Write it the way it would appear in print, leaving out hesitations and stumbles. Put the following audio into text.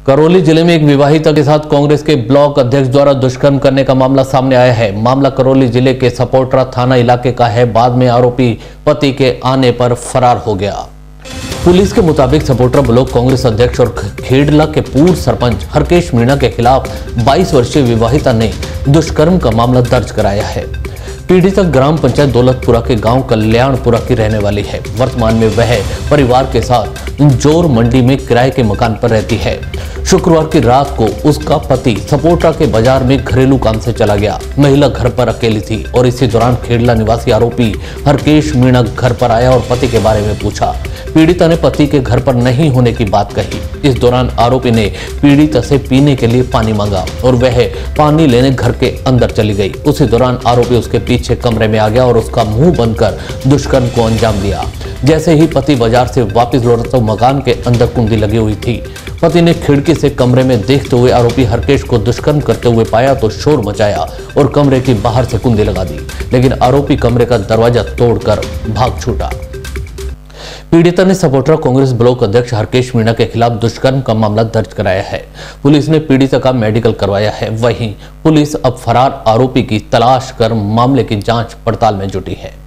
करौली जिले में एक विवाहिता के साथ कांग्रेस के ब्लॉक अध्यक्ष द्वारा दुष्कर्म करने का मामला सामने आया है। मामला करौली जिले के सपोटरा थाना इलाके का है। बाद में आरोपी पति के आने पर फरार हो गया। पुलिस के मुताबिक सपोटरा ब्लॉक कांग्रेस अध्यक्ष और खेड़ला के पूर्व सरपंच हरकेश मीणा के खिलाफ 22 वर्षीय विवाहिता ने दुष्कर्म का मामला दर्ज कराया है। पीड़िता ग्राम पंचायत दौलतपुरा के गांव कल्याणपुरा की रहने वाली है। वर्तमान में वह परिवार के साथ जोर मंडी में किराए के मकान पर रहती है। शुक्रवार की रात को उसका पति सपोटरा के बाजार में घरेलू काम से चला गया। महिला घर पर अकेली थी और इसी दौरान खेड़ला निवासी आरोपी हरकेश मीणा घर पर आया और पति के बारे में पूछा। पीड़िता ने पति के घर पर नहीं होने की बात कही। इस दौरान आरोपी ने पीड़िता से पीने के लिए पानी मांगा और वह पानी लेने घर के अंदर चली गई। उसी दौरान आरोपी उसके पीछे कमरे में आ गया और उसका मुंह बंद कर दुष्कर्म को अंजाम दिया। जैसे ही पति बाजार से वापस लौटा तो मकान के अंदर कुंडी लगी हुई थी। पति ने खिड़की से कमरे में देखते हुए आरोपी हरकेश को दुष्कर्म करते हुए पाया तो शोर मचाया और कमरे के बाहर से कुंडी लगा दी, लेकिन आरोपी कमरे का दरवाजा तोड़कर भाग छूटा। पीड़िता ने सपोटरा कांग्रेस ब्लॉक अध्यक्ष हरकेश मीणा के खिलाफ दुष्कर्म का मामला दर्ज कराया है। पुलिस ने पीड़िता का मेडिकल करवाया है। वहीं पुलिस अब फरार आरोपी की तलाश कर मामले की जांच पड़ताल में जुटी है।